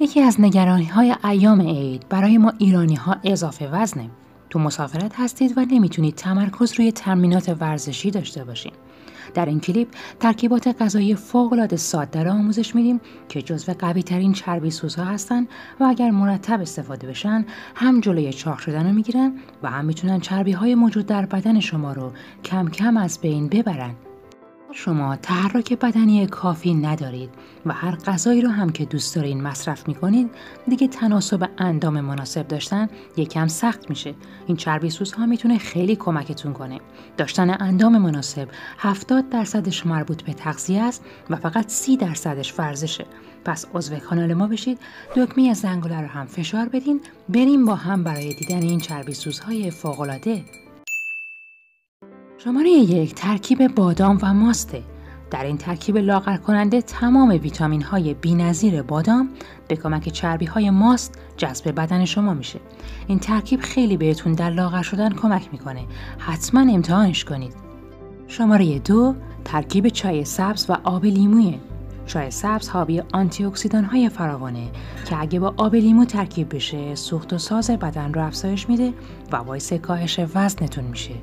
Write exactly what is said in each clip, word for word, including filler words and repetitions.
یکی از نگرانی‌های ایام عید برای ما ایرانی‌ها اضافه وزنه. تو مسافرت هستید و نمیتونید تمرکز روی تمرینات ورزشی داشته باشید. در این کلیپ ترکیبات غذایی فوق‌العاده ساده را آموزش میدیم که جزو قوی‌ترین چربی سوزها هستن و اگر مرتب استفاده بشن هم جلوی چاق شدن رو میگیرن و هم میتونن چربی‌های موجود در بدن شما رو کم کم از بین ببرن. شما تحرک بدنی کافی ندارید و هر غذایی رو هم که دوست دارین مصرف میکنید، دیگه تناسب اندام مناسب داشتن یکم سخت میشه. این چربی سوزها میتونه خیلی کمکتون کنه. داشتن اندام مناسب هفتاد درصدش مربوط به تغذیه است و فقط سی درصدش ورزشه. پس عضو کانال ما بشید، دکمه زنگوله رو هم فشار بدین، بریم با هم برای دیدن این چربی سوزهای فوق‌العاده. شماره یک ترکیب بادام و ماسته. در این ترکیب لاغر کننده تمام ویتامین های بی‌نظیر بادام به کمک چربی های ماست جذب بدن شما میشه. این ترکیب خیلی بهتون در لاغر شدن کمک میکنه. حتما امتحانش کنید. شماره دو ترکیب چای سبز و آب لیمویه. چای سبز حاوی آنتی اکسیدان های فراوانه که اگه با آب لیمو ترکیب بشه سوخت و ساز بدن رو افزایش میده و باعث کاهش وزنتون میشه.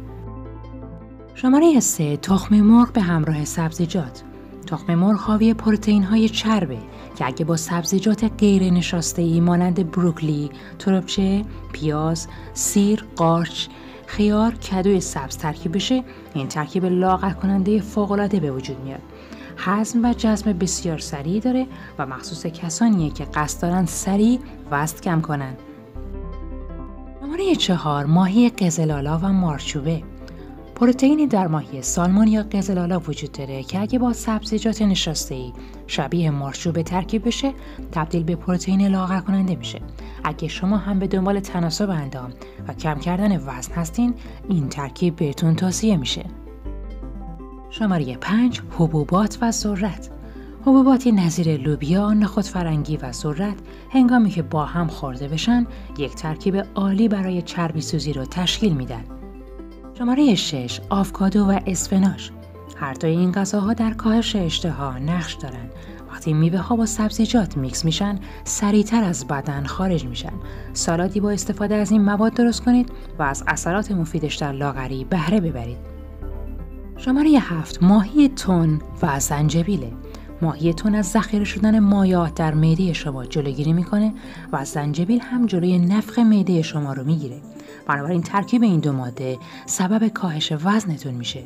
شماره سه تخم مرغ به همراه سبزیجات. تخم مرغ حاوی پروتئین های چربه که اگه با سبزیجات غیر نشاسته‌ای مانند بروکلی، تربچه، پیاز، سیر، قارچ، خیار، کدوی سبز ترکیب بشه، این ترکیب لاغر کننده فوق‌العاده به وجود میاد. هضم و جذب بسیار سریع داره و مخصوص کسانیه که قصد دارن سریع وزن کم کنن. شماره چهار ماهی قزل‌آلا و مارچوبه. پروتئینی در ماهی سالمون یا قزل‌آلا وجود داره که اگه با سبزیجات نشاسته‌ای شبیه مارچوبه ترکیب بشه تبدیل به پروتئین لاغر کننده میشه. اگه شما هم به دنبال تناسب اندام و کم کردن وزن هستین، این ترکیب بهتون توصیه میشه. شماره پنج حبوبات و ذرت. حبوباتی نظیر لوبیا، نخود فرنگی و ذرت هنگامی که با هم خورده بشن یک ترکیب عالی برای چربی سوزی رو تشکیل میدن. شماره شش آووکادو و اسفناج. هر دوی این غذاها در کاهش اشتها نقش دارن. وقتی میوه ها با سبزیجات میکس میشن سریعتر از بدن خارج میشن. سالادی با استفاده از این مواد درست کنید و از اثرات مفیدش در لاغری بهره ببرید. شماره هفت ماهی تن و زنجبیله. ماهی تن از ذخیره شدن مایعات در معده شما جلوگیری میکنه و زنجبیل هم جلوی نفخ معده شما رو میگیره. بنابراین ترکیب این دو ماده سبب کاهش وزنتون میشه.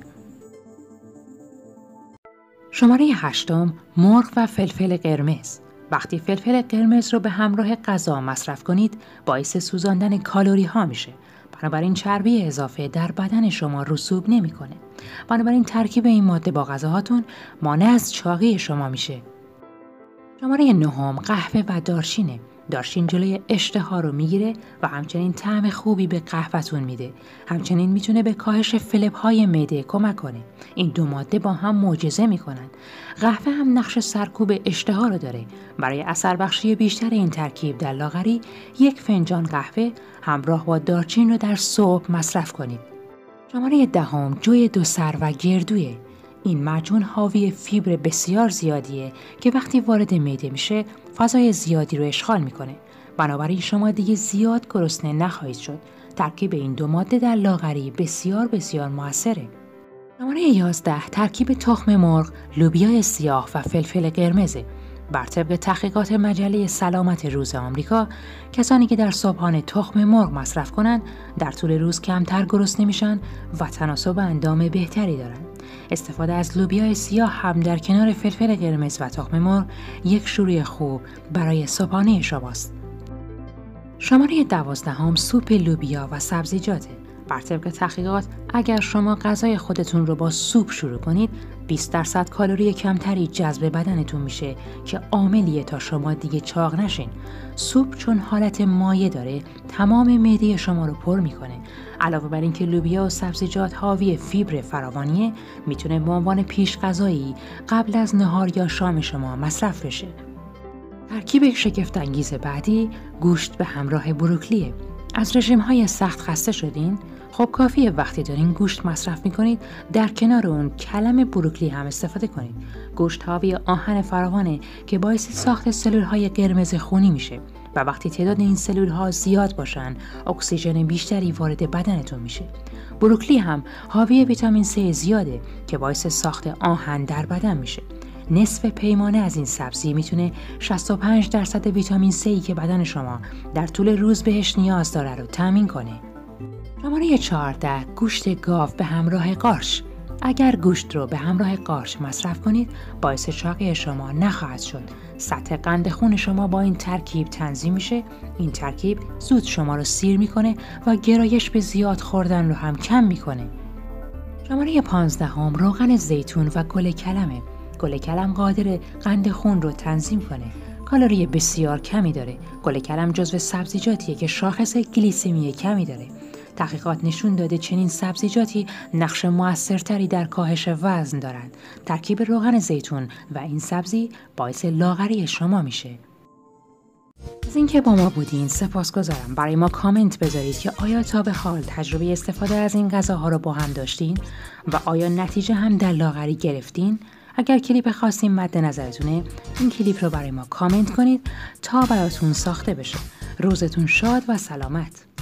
شماره هشتم مرغ و فلفل قرمز. وقتی فلفل قرمز رو به همراه غذا مصرف کنید باعث سوزاندن کالری ها میشه. بنابراین چربی اضافه در بدن شما رسوب نمیکنه. بنابراین ترکیب این ماده با غذاهاتون مانع از چاقی شما میشه. شماره نهم قهوه و دارچینه. دارچین جلوی اشتها رو میگیره و همچنین طعم خوبی به قهوه‌تون میده. همچنین میتونه به کاهش فلپ های معده کمک کنه. این دو ماده با هم معجزه میکنن. قهوه هم نقش سرکوب اشتها رو داره. برای اثر بخشی بیشتر این ترکیب در لاغری یک فنجان قهوه همراه با دارچین رو در صبح مصرف کنید. شماره دهم جوی دو سر و گردویه. این معجون حاوی فیبر بسیار زیادیه که وقتی وارد معده میشه فضای زیادی رو اشغال میکنه. بنابراین شما دیگه زیاد گرسنه نخواهید شد. ترکیب این دو ماده در لاغری بسیار بسیار موثره. شماره یازده ترکیب تخم مرغ، لوبیا سیاه و فلفل قرمزه. بر طبق تحقیقات مجله سلامت روز آمریکا، کسانی که در صبحانه تخم مرغ مصرف کنند در طول روز کمتر گرسنه میشن و تناسب اندام بهتری دارن. استفاده از لوبیا سیاه هم در کنار فلفل قرمز و تخم مرغ یک شروع خوب برای صبحانه شماست. شماره دوازدهم سوپ لوبیا و سبزیجاته. بر طبق تحقیقات اگر شما غذای خودتون رو با سوپ شروع کنید بیست درصد کالری کمتری جذب بدنتون میشه که عاملیه تا شما دیگه چاق نشین. سوپ چون حالت مایع داره تمام معده شما رو پر میکنه. علاوه بر اینکه لوبیا و سبزیجات حاوی فیبر فراوانیه میتونه به عنوان پیش غذایی قبل از نهار یا شام شما مصرف بشه. ترکیب شگفت انگیز بعدی گوشت به همراه بروکلیه. از رژیم‌های سخت خسته شدین؟ خب کافیه وقتی دارین گوشت مصرف میکنید در کنار اون کلم بروکلی هم استفاده کنید. گوشت حاوی آهن فراوانه که باعث ساخت سلول های قرمز خونی میشه و وقتی تعداد این سلول ها زیاد باشن اکسیژن بیشتری وارد بدنتون میشه. بروکلی هم حاوی ویتامین C زیاده که باعث ساخت آهن در بدن میشه. نصف پیمانه از این سبزی میتونه شصت و پنج درصد ویتامین C که بدن شما در طول روز بهش نیاز داره رو تامین کنه. شماره چهارده، گوشت گاو به همراه قارچ. اگر گوشت رو به همراه قارچ مصرف کنید باعث چاقی شما نخواهد شد. سطح قند خون شما با این ترکیب تنظیم میشه. این ترکیب زود شما رو سیر میکنه و گرایش به زیاد خوردن رو هم کم میکنه. شماره پانزدهم، روغن زیتون و گل کلمه. گل کلم قادر قند خون رو تنظیم کنه. کالری بسیار کمی داره. گل کلم جزو سبزیجاتیه که شاخص گلیسمی کمی داره. تحقیقات نشون داده چنین سبزیجاتی نقش موثرتری در کاهش وزن دارند. ترکیب روغن زیتون و این سبزی باعث لاغری شما میشه. از اینکه با ما بودین سپاسگزارم. برای ما کامنت بذارید که آیا تا به حال تجربه استفاده از این غذاها رو با هم داشتین و آیا نتیجه هم در لاغری گرفتین؟ اگر کلیپ خاصی مد نظرتونه این کلیپ رو برای ما کامنت کنید تا براتون ساخته بشه. روزتون شاد و سلامت.